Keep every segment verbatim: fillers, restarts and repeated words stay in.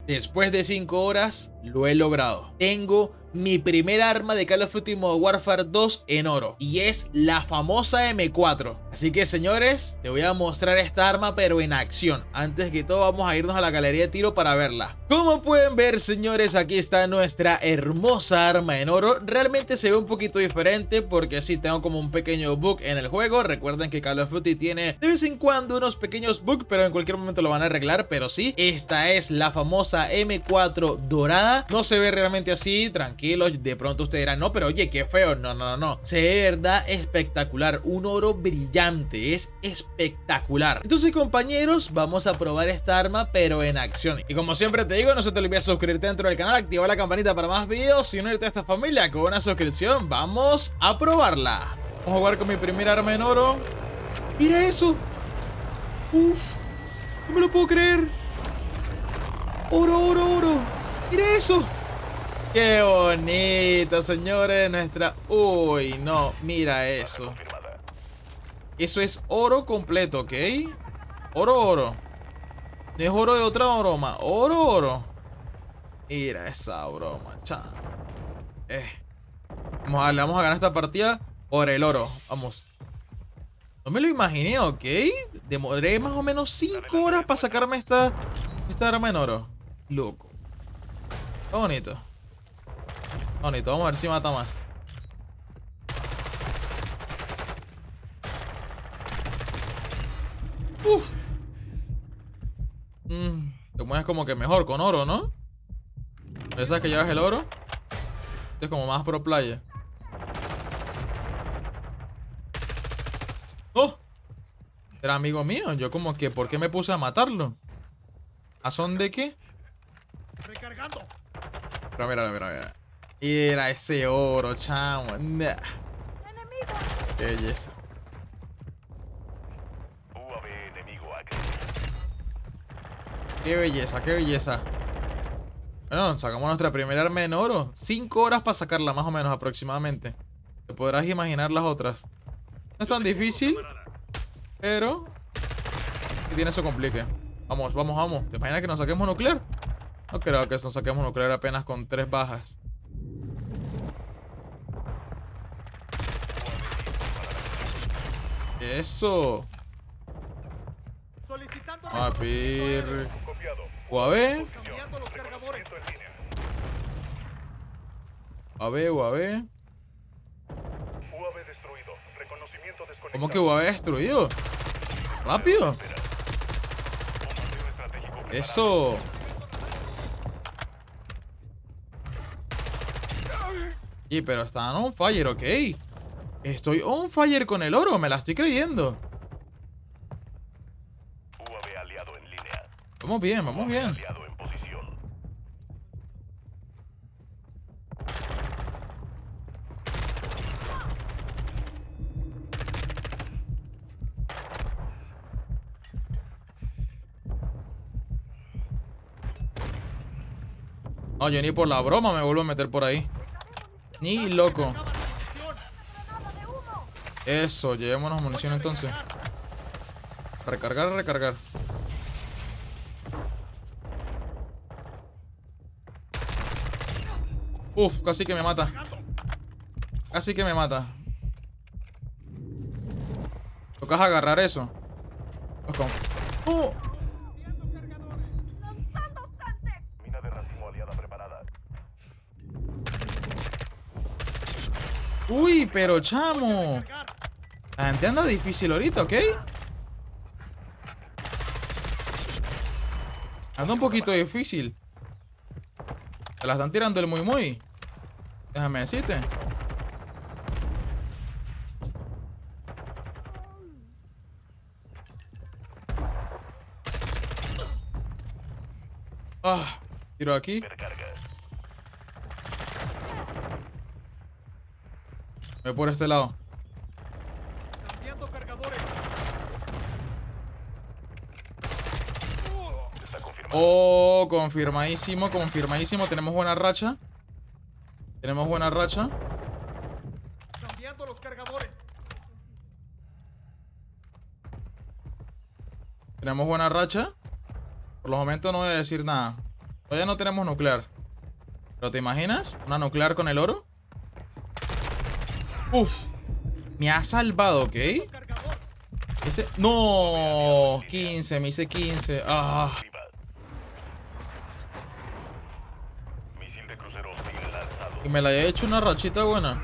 Después de cinco horas, lo he logrado. Tengo mi primer arma de Call of Duty Modern Warfare dos en oro. Y es la famosa eme cuatro. Así que, señores, te voy a mostrar esta arma, pero en acción. Antes que todo, vamos a irnos a la galería de tiro para verla. Como pueden ver, señores, aquí está nuestra hermosa arma en oro. Realmente se ve un poquito diferente porque sí, tengo como un pequeño bug en el juego. Recuerden que Call of Duty tiene de vez en cuando unos pequeños bugs, pero en cualquier momento lo van a arreglar. Pero sí, esta es la famosa eme cuatro dorada. No se ve realmente así, tranquilo. De pronto ustedes dirán, no, pero oye, qué feo. No, no, no, no. Se ve de verdad espectacular. Un oro brillante. Es espectacular. Entonces, compañeros, vamos a probar esta arma, pero en acción. Y como siempre te digo, no se te olvide suscribirte dentro del canal, activar la campanita para más videos y unirte a esta familia con una suscripción. Vamos a probarla. Vamos a jugar con mi primer arma en oro. Mira eso. Uf, no me lo puedo creer. Oro, oro, oro. Mira eso. Qué bonito, señores. Nuestra... Uy, no, mira eso. Eso es oro completo, ¿ok? Oro, oro. No es oro de otra broma. Oro, oro. Mira esa broma, cha. Eh. Vamos a darle, vamos a ganar esta partida por el oro. Vamos. No me lo imaginé, ¿ok? Demoré más o menos cinco horas para sacarme esta, esta arma en oro. Loco. Está bonito. Bonito, vamos a ver si mata más. Uf. Mm, te mueves como que mejor con oro, ¿no? Ya sabes que llevas el oro. Este es como más pro player. ¡Oh! Era amigo mío. Yo como que, ¿por qué me puse a matarlo? ¿A son de qué? Recargando. Pero mira, mira, mira. Era ese oro, chamo. Nah. Qué belleza. Qué belleza, qué belleza. Bueno, sacamos nuestra primera arma en oro. Cinco horas para sacarla, más o menos, aproximadamente. Te podrás imaginar las otras. No es tan difícil, pero sí tiene su complique. Vamos, vamos, vamos. ¿Te imaginas que nos saquemos nuclear? No creo que nos saquemos nuclear apenas con tres bajas. Eso. Vamos a pedir U A V. U A V, U A V. ¿Cómo que U A V destruido? ¡Rápido! Eso. Y pero están on fire, ok. Estoy on fire con el oro, me la estoy creyendo. Vamos bien, vamos bien. No, yo ni por la broma me vuelvo a meter por ahí. Ni loco. Eso, llevémonos munición entonces. Recargar, recargar. Uf, casi que me mata. Casi que me mata. Tocas agarrar eso. ¡Oh! Uy, pero chamo. La gente anda difícil ahorita, ¿ok? Anda un poquito difícil. Se la están tirando el muy muy. Déjame decirte. Ah, tiro aquí. Voy por este lado. Cambiando cargadores. Oh, confirmadísimo, confirmadísimo. Tenemos buena racha. Tenemos buena racha. Cambiando los cargadores. Tenemos buena racha. Por los momentos no voy a decir nada. Todavía no tenemos nuclear. ¿Pero te imaginas? ¿Una nuclear con el oro? Uf. Me ha salvado, ¿ok? Cargador. Ese... No. quince, me hice quince. Ah. Misil de crucero hostil lanzado. Y me la he hecho una rachita buena.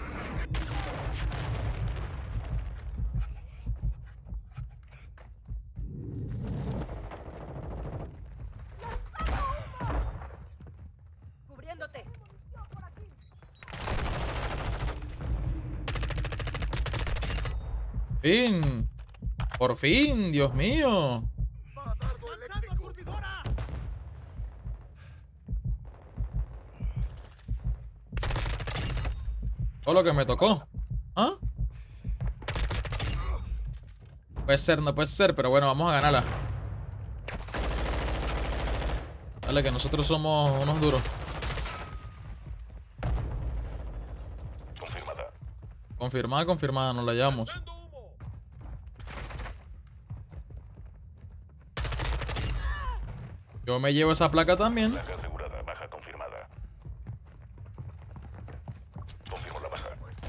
Cubriéndote. Fin. Por fin, Dios mío. ¡Lanzando aturdidora! Todo lo que me tocó. ¿Ah? Puede ser, no puede ser, pero bueno, vamos a ganarla. Dale, que nosotros somos unos duros. Confirmada. Confirmada, confirmada, nos la llevamos. Yo me llevo esa placa también. Placa asegurada. Baja confirmada. Confirmo la baja.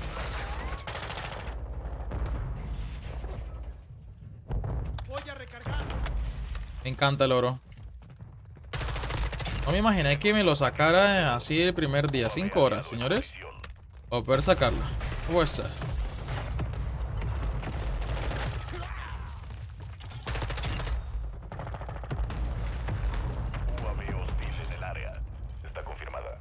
Voy a recargar. Me encanta el oro. No me imaginé que me lo sacara así el primer día. Cinco horas, señores. Para poder sacarlo. ¿Cómo puede ser? U A V hostil en el área. Está confirmada.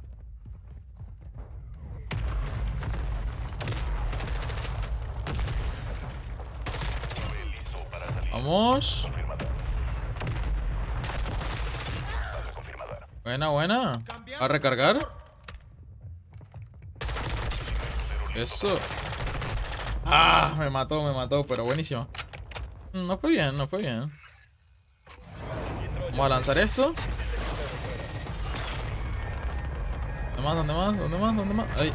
U A V listo para salir. Vamos. Confirmada. Baja confirmada. Buena, buena. Cambiando ¿A recargar? cargador. Eso. Ah, me mató, me mató, pero buenísimo. No fue bien, no fue bien. Vamos a lanzar esto. ¿Dónde más? ¿Dónde más? ¿Dónde más? ¿Dónde más? Ahí.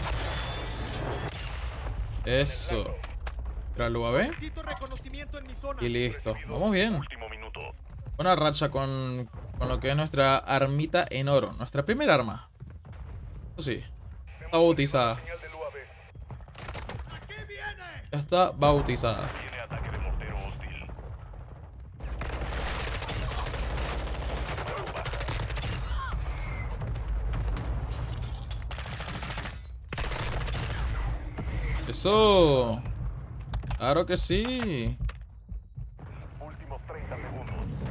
Eso. Tras el U A V. Necesito reconocimiento en mi zona. Y listo. Vamos bien. Último minuto. Buena racha con, con lo que es nuestra armita en oro. Nuestra primera arma. Eso sí. Está bautizada. Señal del U A V. ¡Aquí viene! Ya está bautizada. Tiene ataque de mortero hostil. Eso. Claro que sí. Últimos treinta segundos.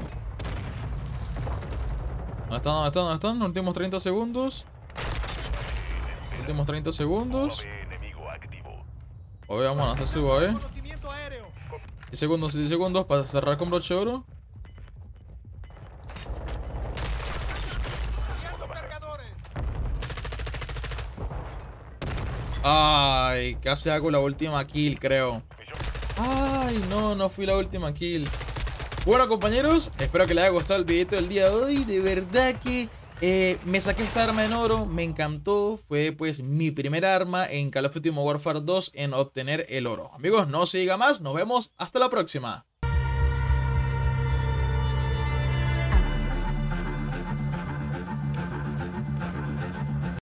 ¿Dónde están? ¿Dónde están? ¿Dónde están? Los últimos treinta segundos. Últimos treinta segundos. U A V enemigo activo. Hoy vamos a lanzar su U A V. Reconocimiento aéreo. diez segundos, diez segundos para cerrar con broche de oro. Cambiando cargadores. Ay, casi hago la última kill, creo. Misión. Ay, no, no fui la última kill. Bueno, compañeros, espero que les haya gustado el videito del día de hoy. De verdad que eh, me saqué esta arma en oro, me encantó. Fue pues mi primera arma en Call of Duty Modern Warfare dos en obtener el oro. Amigos, no se diga más, nos vemos hasta la próxima.